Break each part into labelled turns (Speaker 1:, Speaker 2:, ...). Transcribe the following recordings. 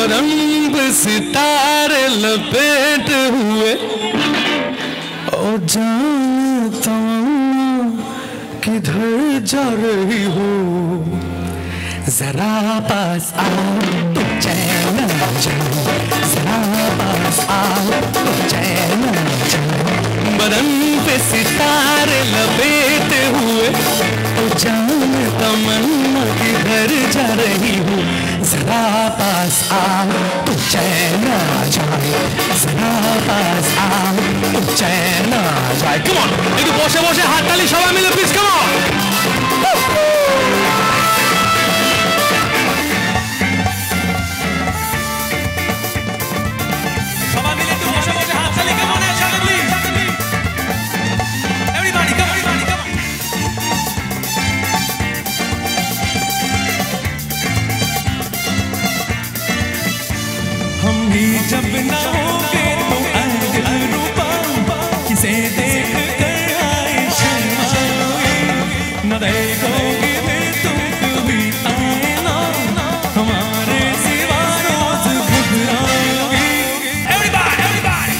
Speaker 1: बदन पे सितारे लपेट हुए। ओ जान तुम किधर जा रही हो, जरा पास आओ तो चैन जाए, जरा पास आओ तो चैन जाए। बदन पे सितारे लपेटे हुए, ओ जान तमन्ना किधर जा रही हो, जरा पास आओ तो चैन जाए, जरा पास आओ तो चैन जाए। Come on, একটু বসে বসে হাততালি সবাই মিলে প্লিজ, come on। जब ना होगे तो आए रूपा, किसे देख कर आए शर्माए, न देखोगे फिर तुम कभी आए ना, हमारे सिवा रोज घबराओगे। Everybody, everybody।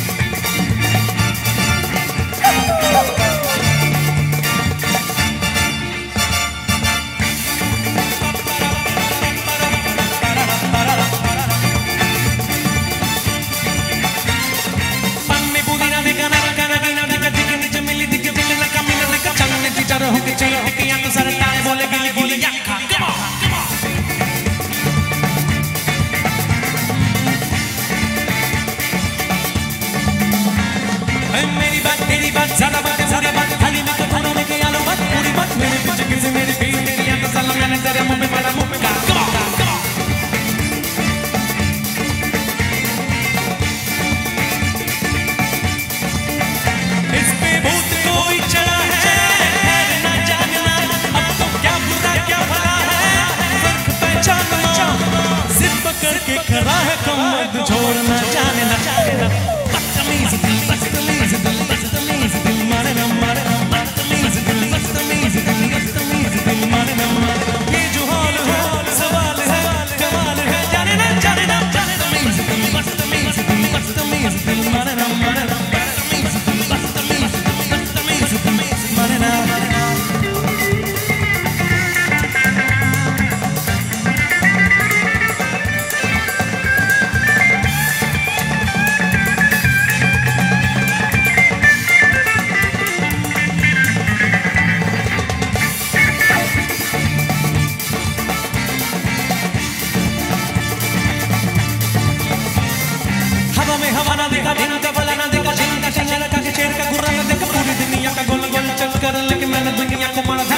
Speaker 1: मेरी बात तेरी बात ज्यादा बात सारी बात खाली मैं कथाना लेके आलो बात पूरी बात मेरे पीछे किसी मेरी फील तेरी आंखों साला मैंने तेरे मुंह में पड़ा मुंह में का इस पे भूत कोई चढ़ा है ना जानना, अब तो क्या बुरा क्या भला है फर्क पहचानना, जिद पकड़ के खड़ा है कम मत छोड़ना, जानना बदतमीज दिल बदतमीज दिल बदतमीज दिल मारे ना बदतमीज दिल बदतमीज दिल बदतमीज दिल मारे ना। ये जो हाल है सवाल है कमाल है, जाने ना बदतमीज दिल बदतमीज दिल बदतमीज दिल मारे ना बदतमीज दिल बदतमीज दिल मारे ना। हवा ना देखा दिन का भला ना देखा, जिन का शेर का गुर्रा ना देखा, पूरी दुनिया का गोल गोल चक्कर लेके मैंने दुनिया को मारा।